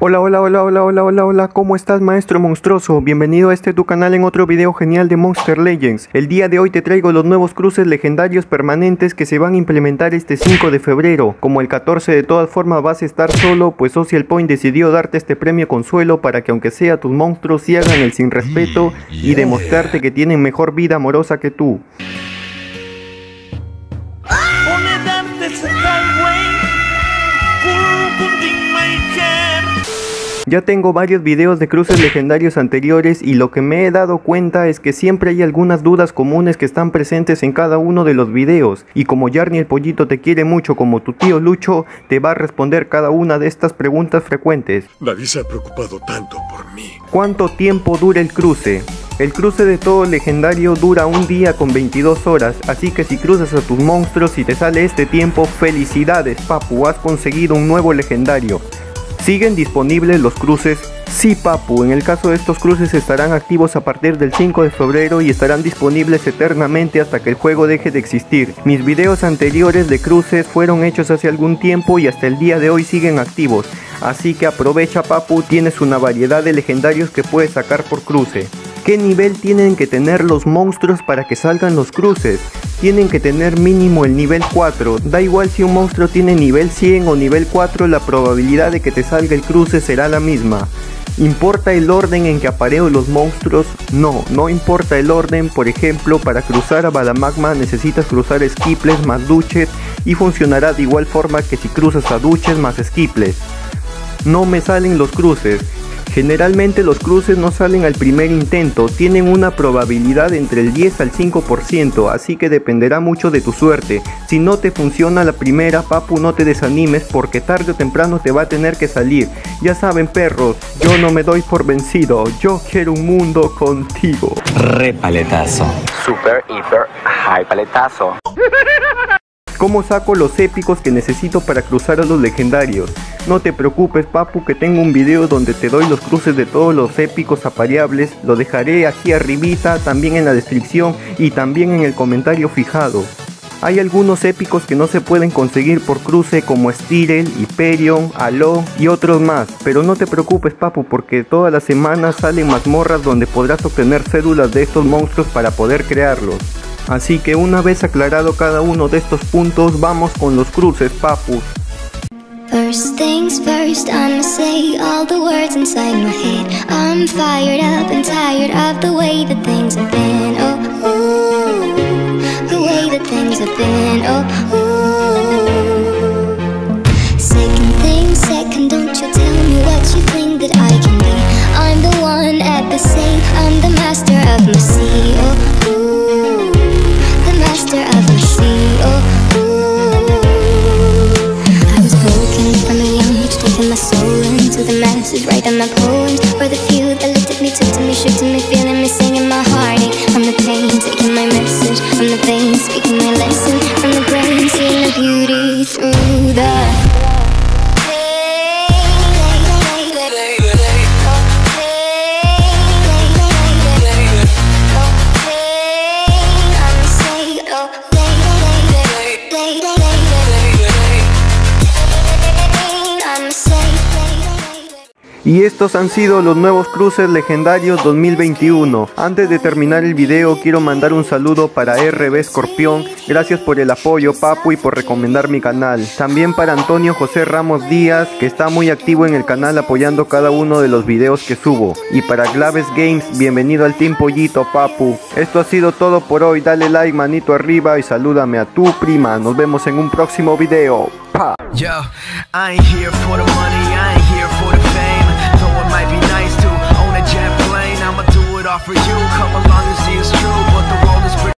Hola, hola, hola, hola, hola, hola, hola, ¿cómo estás, maestro monstruoso? Bienvenido a tu canal en otro video genial de Monster Legends. El día de hoy te traigo los nuevos cruces legendarios permanentes que se van a implementar este 5 de febrero. Como el 14 de todas formas vas a estar solo, pues Social Point decidió darte este premio consuelo para que aunque sea tus monstruos sí hagan el sin respeto y demostrarte que tienen mejor vida amorosa que tú. Ya tengo varios videos de cruces legendarios anteriores y lo que me he dado cuenta es que siempre hay algunas dudas comunes que están presentes en cada uno de los videos. Y como Yarny el pollito te quiere mucho como tu tío Lucho, te va a responder cada una de estas preguntas frecuentes. Nadie se ha preocupado tanto por mí. ¿Cuánto tiempo dura el cruce? El cruce de todo legendario dura un día con 22 horas, así que si cruzas a tus monstruos y te sale este tiempo, felicidades papu, has conseguido un nuevo legendario. ¿Siguen disponibles los cruces? Sí papu, en el caso de estos cruces estarán activos a partir del 5 de febrero y estarán disponibles eternamente hasta que el juego deje de existir. Mis videos anteriores de cruces fueron hechos hace algún tiempo y hasta el día de hoy siguen activos. Así que aprovecha papu, tienes una variedad de legendarios que puedes sacar por cruce. ¿Qué nivel tienen que tener los monstruos para que salgan los cruces? Tienen que tener mínimo el nivel 4, da igual si un monstruo tiene nivel 100 o nivel 4, la probabilidad de que te salga el cruce será la misma. ¿Importa el orden en que apareo los monstruos? No, no importa el orden. Por ejemplo, para cruzar a Badamagma necesitas cruzar Skiples más Duches y funcionará de igual forma que si cruzas a Duches más Skiples. No me salen los cruces. Generalmente los cruces no salen al primer intento, tienen una probabilidad entre el 10 al 5%, así que dependerá mucho de tu suerte. Si no te funciona la primera, papu, no te desanimes porque tarde o temprano te va a tener que salir. Ya saben perros, yo no me doy por vencido, yo quiero un mundo contigo. Re paletazo. Super, hiper, high paletazo. ¿Cómo saco los épicos que necesito para cruzar a los legendarios? No te preocupes papu, que tengo un video donde te doy los cruces de todos los épicos apareables. Lo dejaré aquí arribita, también en la descripción y también en el comentario fijado. Hay algunos épicos que no se pueden conseguir por cruce como Styrel, Hyperion, Allo y otros más. Pero no te preocupes papu, porque todas las semanas salen mazmorras donde podrás obtener cédulas de estos monstruos para poder crearlos. Así que una vez aclarado cada uno de estos puntos, vamos con los cruces papu. First things first, I'ma say all the words inside my head. I'm fired up and tired of the way that things have been. Oh, ooh, the way that things have been. Oh, ooh. Second thing second, don't you tell me what you think that I can be. I'm the one at the sea, I'm the master of my sea. Oh, ooh, the master of my sea. Oh, my soul into the masses, writing my poems for the few that looked at me, took to me, shook to me, feeling me, singing my heartache. From the pain, taking my message, from the veins, speaking my lesson, from the brain, seeing the beauty through the Y estos han sido los nuevos cruces legendarios 2021. Antes de terminar el video quiero mandar un saludo para RB Escorpión. Gracias por el apoyo papu y por recomendar mi canal. También para Antonio José Ramos Díaz, que está muy activo en el canal apoyando cada uno de los videos que subo. Y para Glaves Games, bienvenido al Team Pollito papu. Esto ha sido todo por hoy. Dale like, manito arriba y salúdame a tu prima. Nos vemos en un próximo video. Pa. Yo, I ain't here for the money, I ain't here for the fame. Though it might be nice to own a jet plane, I'ma do it all for you.